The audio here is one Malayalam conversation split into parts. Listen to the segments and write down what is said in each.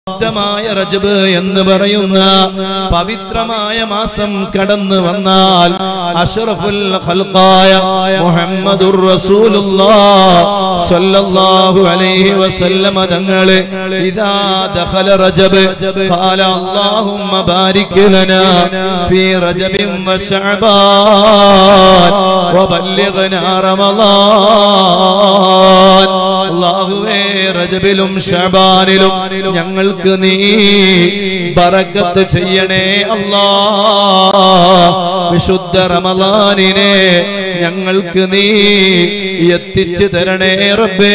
മായ റജബ് എന്ന് പറയുന്ന പവിത്രമായ മാസം കടന്നു വന്നാൽ അഷ്റഫുൽ ഖൽഖായ മുഹമ്മദുർ റസൂലുള്ളാഹ് സ്വല്ലല്ലാഹു അലൈഹി വസല്ലം തങ്ങളെ ഇദാ ദഖല റജബ് ഖാല അല്ലാഹുമ്മ ബാരിക് ലനാ ഫീ റജബിൻ വ ശഅബാൻ വബല്ലിഗ്നാ റമളാൻ. അല്ലാഹുവേ റജബിലും ശഅബാനിലും ഞങ്ങൾക്ക് നീ ബറക്കത്ത് ചെയ്യണേ അല്ലാഹ്. വിശുദ്ധ റമളാനിനെ ഞങ്ങൾക്ക് നീ എത്തിച്ചു തരണേ റബ്ബേ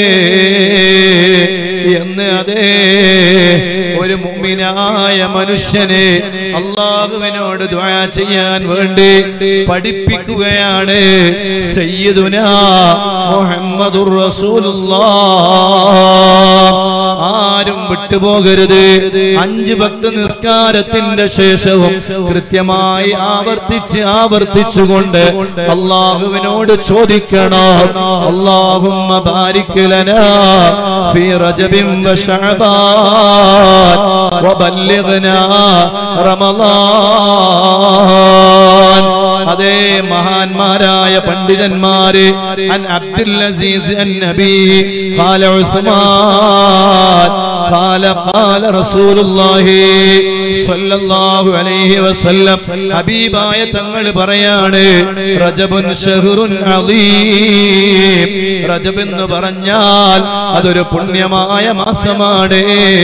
എന്ന് അതേ ഒരു മുഅ്മിനായ മനുഷ്യനെ അല്ലാഹുവിനോട് ദുആ ചെയ്യാൻ വേണ്ടി പഠിപ്പിക്കുകയാണ് സയ്യിദുനാ മുഹമ്മദുർ റസൂലുള്ളാഹ്. ആരും വിട്ടുപോകരുത്. 5 വക്ത് നിസ്കാരത്തിന്റെ ശേഷവും കൃത്യമായി ആവർത്തിച്ചുകൊണ്ട് അല്ലാഹുവിനോട് ചോദിക്കണം, അല്ലാഹുമ്മ ബാരിക് ലനാ ഫീ റജബിൻ വ ശഅബാൻ വബല്ലിഗ്നാ റമളാൻ. അതേ മഹാന്മാരായ പണ്ഡിതന്മാര് അൻ അബ്ദുൽ അസീസ് അൻ നബി ഖാല ഉസ്മാൻ ഖാല ഖാല റസൂലുള്ളാഹി സ്വല്ലല്ലാഹു അലൈഹി വസല്ലം ഹബീബായ തങ്ങൾ പറയാണ്, റജബുൻ ശഹ്റുൻ അദീം. റജബ് എന്ന് പറഞ്ഞാൽ അതൊരു പുണ്യമായ മാസമാണ്.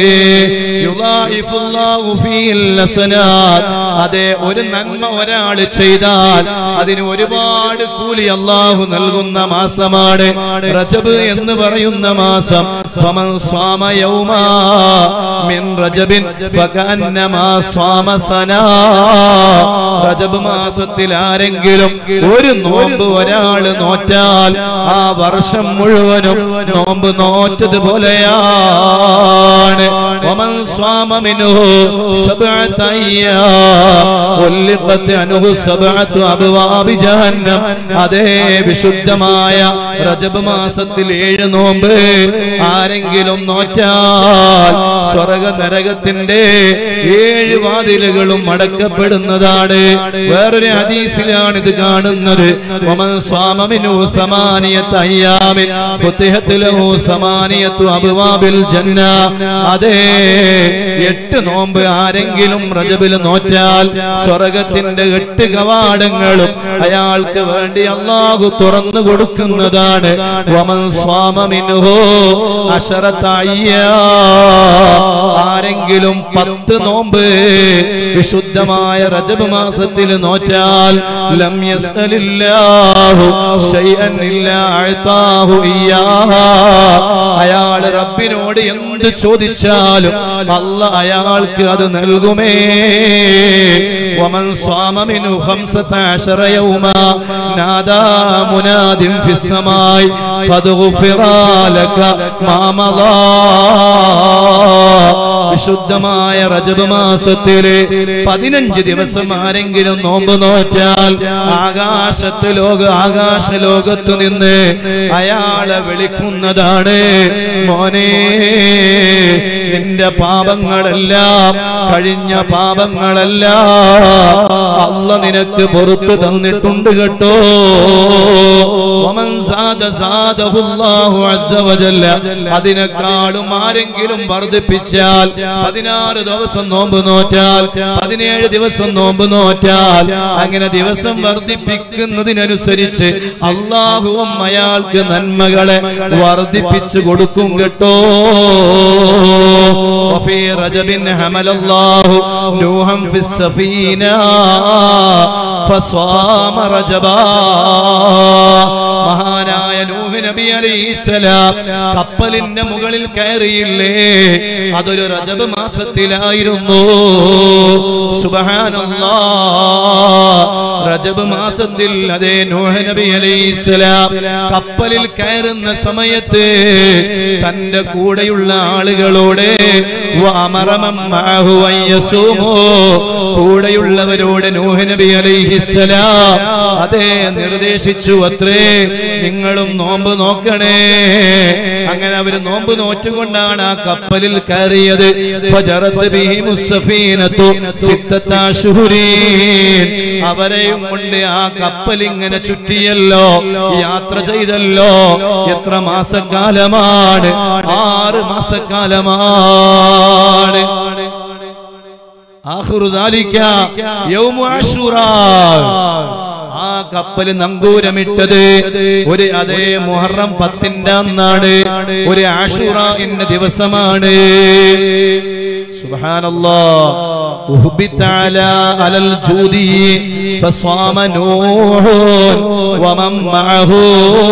യുളായിഫുല്ലാഹു ഫീൽ ഹസനാത്ത്. അതേ ഒരു നന്മ ഒരാൾ ചെയ്താൽ അതിന് ഒരുപാട് കൂലി അല്ലാഹു നൽകുന്ന മാസമാണ് റജബ് എന്ന് പറയുന്ന മാസം. ഫമൻ സ്വാമ യൗമാ മിൻ റജബിൻ ഫകഅന്നമാ സ്വാമ സനാ. റജബ് മാസത്തിൽ ആരെങ്കിലും ഒരു നോമ്പ് ഒരാൾ നോറ്റാൽ ആ വർഷം മുഴുവനും നോമ്പ് നോറ്റതുപോലെയാണ്. വമൻ സ്വാമ മിൻഹു സബ്അത അയ്യാം ഉൽഖത് അൻഹു സബ്അതു അബ്വാബി ജഹന്നം. അതേ വിശുദ്ധമായ റജബ് മാസത്തിൽ 7 നോമ്പ് ആരെങ്കിലും നോറ്റാൽ സ്വർഗ്ഗ നരകത്തിന്റെ 7 വാതിലുകളും അടക്കപ്പെടുന്നതാണ്. വേറൊരു ഹദീസിലാണ് ഇത് കാണുന്നത്. വമൻ സ്വാമ മിൻഹു സമാനിയത അയ്യാമിൻ ഫുതിഹത് ലഹു സമാനിയതു അബ്വാബിൽ ജന്ന. അതേ 8 നോമ്പ് ആരെങ്കിലും റജബിൽ നോറ്റാൽ സ്വർഗ്ഗത്തിന്റെ 8 കവാടങ്ങളും അയാൾക്ക് വേണ്ടി അല്ലാഹു തുറന്നു കൊടുക്കുന്നതാണ്. വമൻ സ്വാമ മിൻഹു അശറത അയ്യാം. ആരെങ്കിലും 10 നോമ്പ് വിശുദ്ധമായ റജബ് മാസത്തിൽ നോറ്റാൽ ലം യസ്അലില്ലാഹു ശൈഅൻ ഇല്ലാ അഅതാഹു ഇയ്യാഹാ. അയാൾ റബ്ബിനോട് എന്ത് ചോദിച്ചാലും അല്ലാഹ് അയാൾക്ക് അത് നൽകുമേ. വമൻ സ്വാമ മിൻഹു 15 യൗമാ നാദാ മുനാദിൻ ഫിസ് സമായി ഖദ് ഗുഫിറ ലക മാ മദാ. വിശുദ്ധമായ റജബ് മാസത്തിലെ 15 ദിവസം ആരെങ്കിലും നോമ്പ് നോറ്റാൽ ആകാശ ലോകത്തു നിന്ന് അയാളെ വിളിക്കുന്നതാണ്, മോനെ നിന്റെ പാപങ്ങളെല്ലാം കഴിഞ്ഞ പാപങ്ങളെല്ലാം അല്ലാഹ് നിനക്ക് പുറത്തു തന്നിട്ടുണ്ട് കേട്ടോ. വമൻ സാദ സാദഹുല്ലാഹു അസ്സ വജല്ല. അതിനേക്കാളും ആരെങ്കിലും വർദ്ധിപ്പിച്ചാൽ 16 ദിവസം നോമ്പ് നോറ്റാൽ 17 ദിവസം നോമ്പ് നോറ്റാൽ അങ്ങനെ ദിവസം വർദ്ധിപ്പിക്കുന്നതിനനുസരിച്ച് അല്ലാഹുവും അയാൾക്ക് നന്മകളെ വർദ്ധിപ്പിച്ചു കൊടുക്കും കേട്ടോ. വഫീ റജബിൻ ഹമലല്ലാഹു നൂഹൻ ഫിസ് സഫീന ഫസ്വാമ റജബാ. മഹാനായ നൂഹ് നബി അലൈഹിസ്സലാം കപ്പലിന്റെ മുകളിൽ കയറിയില്ലേ, അതൊരു റജബ് മാസത്തിലായിരുന്നു. സുബ്ഹാനല്ലാഹ്. റജബ് മാസത്തിൽ അതേ നൂഹ് നബി അലൈഹിസ്സലാം കപ്പലിൽ കയറുന്ന സമയത്ത് തന്റെ കൂടെയുള്ള ആളുകളോട് കൂടെയുള്ളവരോട് നൂഹ് നബി അലൈഹിസ്സലാം അതേ നിർദ്ദേശിച്ചു അത്രേ, നിങ്ങളും നോമ്പ് നോക്കണേ. അങ്ങനെ അവര് നോമ്പ് നോറ്റുകൊണ്ടാണ് ആ കപ്പലിൽ കയറിയത്. ഫജറത് ബിഹിമുസ് സഫീനതു സിത്തത അശ്ഹുരീൻ. അവരെയും കൊണ്ട് ആ കപ്പൽ ഇങ്ങനെ ചുറ്റിയല്ലോ, യാത്ര ചെയ്തല്ലോ. എത്ര മാസക്കാലമാണ്? 6 മാസക്കാലമാണ്. ആഖിറു ദാലിക യൗമു അശൂറാ. ആ കപ്പല് നങ്കൂരമിട്ടത് അതേ മുഹറം 10-ന്റെ അന്നാണ്, ഒരു ആശൂറാന്റെ ദിവസമാണ്. സുബ്ഹാനല്ലാഹ്. ഉഹ്ബിത അലൽ ജൂദി ഫസ്വാമ നൂഹ് വമൻ മഅഹു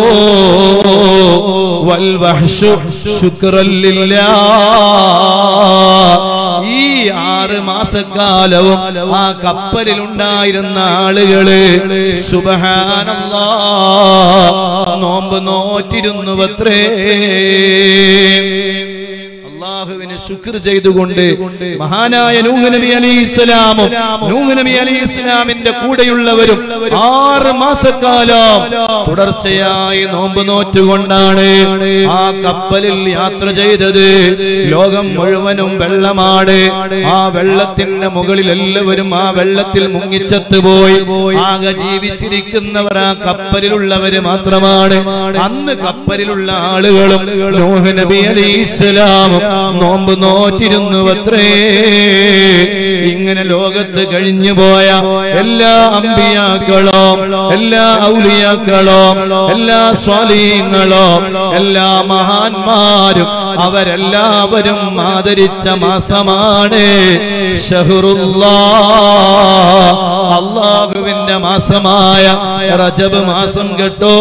വൽ വഹ്ശു ശുക്രൻ ലില്ലാഹ്. ഈ 6 മാസക്കാലവും ആ കപ്പലിൽ ഉണ്ടായിരുന്ന ആളുകള് സുബ്ഹാനല്ലാഹ് നോമ്പ് നോറ്റിരുന്നുവത്രേ. അല്ലാഹുവിനെ ശുക്ർ ചെയ്തുകൊണ്ട് മഹാനായ നൂഹ് നബി അലൈഹിസ്സലാമും നൂഹ് നബി അലൈഹിസ്സലാമിന്റെ കൂടെയുള്ളവരും 6 മാസക്കാലം തുടർച്ചയായി നോമ്പ് നോറ്റുകൊണ്ടാണ് ആ കപ്പലിൽ യാത്ര ചെയ്തത്. ലോകം മുഴുവനും വെള്ളമാണ്. ആ വെള്ളത്തിന്റെ മുകളിൽ എല്ലാവരും ആ വെള്ളത്തിൽ മുങ്ങിച്ചത്തുപോയി. ആകെ ജീവിച്ചിരിക്കുന്നവർ ആ കപ്പലിലുള്ളവര് മാത്രമാണ്. അന്ന് കപ്പലിലുള്ള ആളുകളും നൂഹ് നബി അലൈഹിസ്സലാമും നോമ്പ് നോറ്റിരുന്നുവത്രേ. ഇങ്ങനെ ലോകത്ത് കഴിഞ്ഞു പോയ എല്ലാ അമ്പിയാക്കളും എല്ലാ ഔലിയാക്കളും എല്ലാ സ്വാലിഹീങ്ങളും എല്ലാ മഹാന്മാരും അവരെല്ലാവരും ആദരിച്ച മാസമാണ് ശഹ്റുല്ലാഹ്, അല്ലാഹുവിന്റെ മാസമായ റജബ് മാസം കേട്ടോ.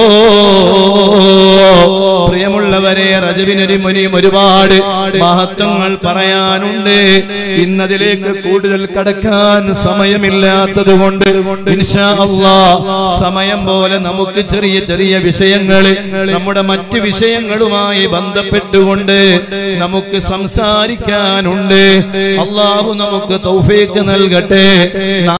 പ്രിയമുള്ളവരെ, റജബിനൊരു ഒരുപാട് മഹത്വങ്ങൾ പറയാനുണ്ട്. ഇന്നതിലേക്ക് കൂടുതൽ കടക്കാൻ സമയമില്ലാത്തത് കൊണ്ട് ഇൻഷാ അല്ലാഹ് സമയം പോലെ നമുക്ക് ചെറിയ ചെറിയ വിഷയങ്ങൾ നമ്മുടെ മറ്റ് വിഷയങ്ങളുമായി ബന്ധപ്പെട്ടുകൊണ്ട് നമുക്ക് സംസാരിക്കാനുണ്ട്. അല്ലാഹു നമുക്ക് തൗഫീഖ് നൽകട്ടെ.